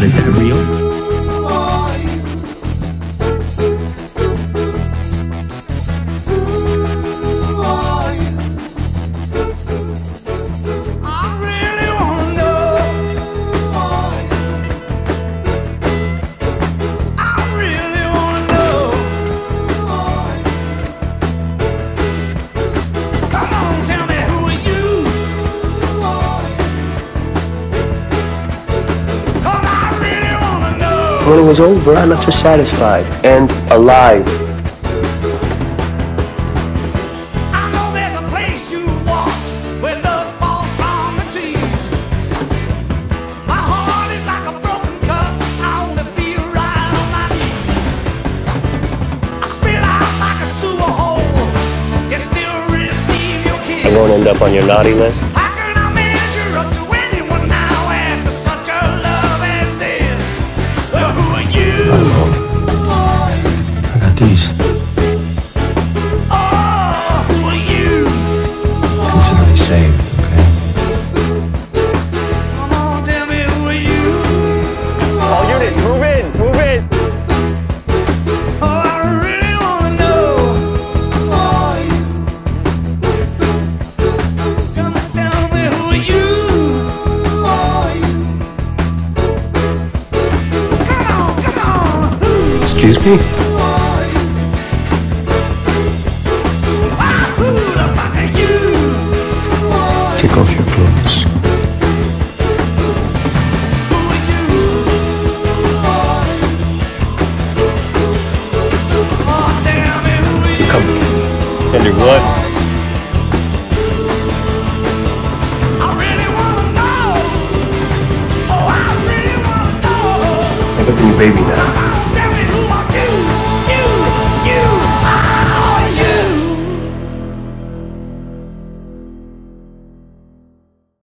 God, is that real? When it was over, I left her satisfied and alive. I know there's a place you want where love falls from the trees. My heart is like a broken cup. I only feel right on my knees. I spill out like a sewer hole. You still receive your kiss. I won't end up on your naughty list. How can I measure up to anyone now after such a love as this? Well, who are you? I got these. Oh, who are you? Consider me saved, okay? Come on, tell me who are you? All units, move in, move in. Oh, I really wanna know. Tell me who are you? Come on, who? Excuse me? Who the fuck are you? Take off your clothes. Who are you? Oh, tell me who are you? Come with me. And do what? I really wanna know. Oh, I really wanna know. I got the new baby now.